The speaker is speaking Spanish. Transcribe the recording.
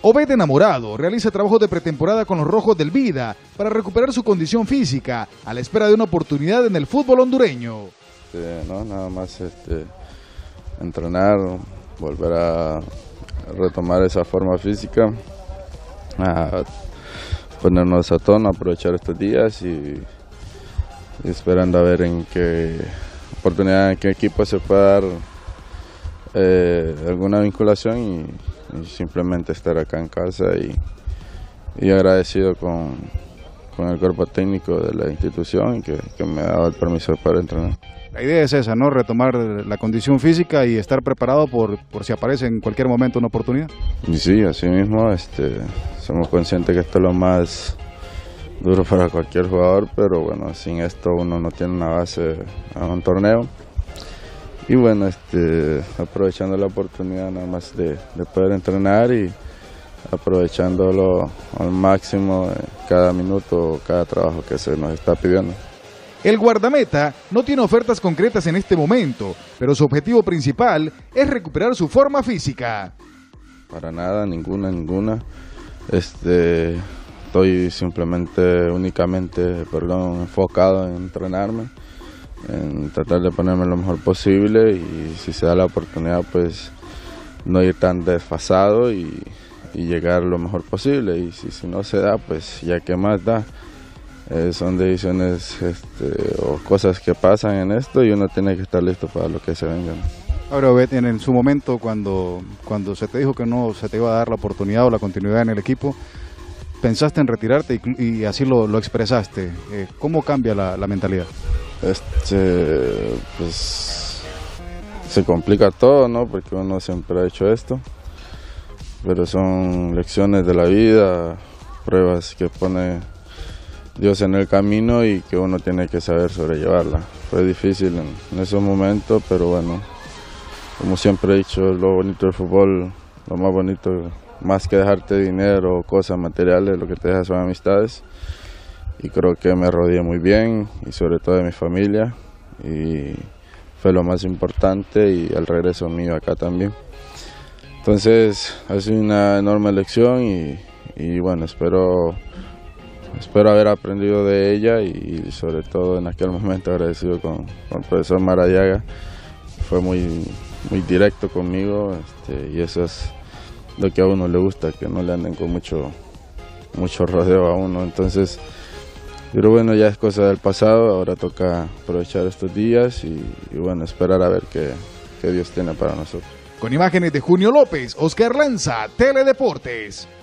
Obed Enamorado realiza trabajos de pretemporada con los Rojos del Vida para recuperar su condición física a la espera de una oportunidad en el fútbol hondureño. No, nada más entrenar, volver a retomar esa forma física, a ponernos a tono, aprovechar estos días y esperando a ver en qué oportunidad, en qué equipo se puede dar alguna vinculación y simplemente estar acá en casa y agradecido con el cuerpo técnico de la institución que me ha dado el permiso para entrenar. La idea es esa, ¿no? Retomar la condición física y estar preparado por si aparece en cualquier momento una oportunidad. Y sí, así mismo, somos conscientes que esto es lo más duro para cualquier jugador, pero bueno, sin esto uno no tiene una base a un torneo. Y bueno, aprovechando la oportunidad nada más de poder entrenar y aprovechándolo al máximo cada minuto, cada trabajo que se nos está pidiendo. El guardameta no tiene ofertas concretas en este momento, pero su objetivo principal es recuperar su forma física. Para nada, ninguna. Estoy únicamente enfocado en entrenarme, en tratar de ponerme lo mejor posible y si se da la oportunidad pues no ir tan desfasado y llegar lo mejor posible, y si no se da pues ya que más da. Son decisiones o cosas que pasan en esto y uno tiene que estar listo para lo que se venga. Ahora, Obed, en su momento cuando se te dijo que no se te iba a dar la oportunidad o la continuidad en el equipo, pensaste en retirarte y así lo expresaste. ¿Cómo cambia la mentalidad? Pues se complica todo, ¿no? Porque uno siempre ha hecho esto, pero son lecciones de la vida, pruebas que pone Dios en el camino y que uno tiene que saber sobrellevarla. Fue difícil en esos momentos, pero bueno, como siempre he dicho, lo bonito del fútbol, lo más bonito, más que dejarte dinero o cosas materiales, lo que te deja son amistades. Y creo que me rodeé muy bien, y sobre todo de mi familia, y fue lo más importante, y el regreso mío acá también. Entonces, ha sido una enorme lección y bueno, espero haber aprendido de ella y sobre todo en aquel momento agradecido con el profesor Maradiaga. Fue muy directo conmigo, y eso es lo que a uno le gusta, que no le anden con mucho rodeo a uno. Entonces, pero bueno, ya es cosa del pasado, ahora toca aprovechar estos días y bueno, esperar a ver qué Dios tiene para nosotros. Con imágenes de Junio López, Oscar Lanza, Teledeportes.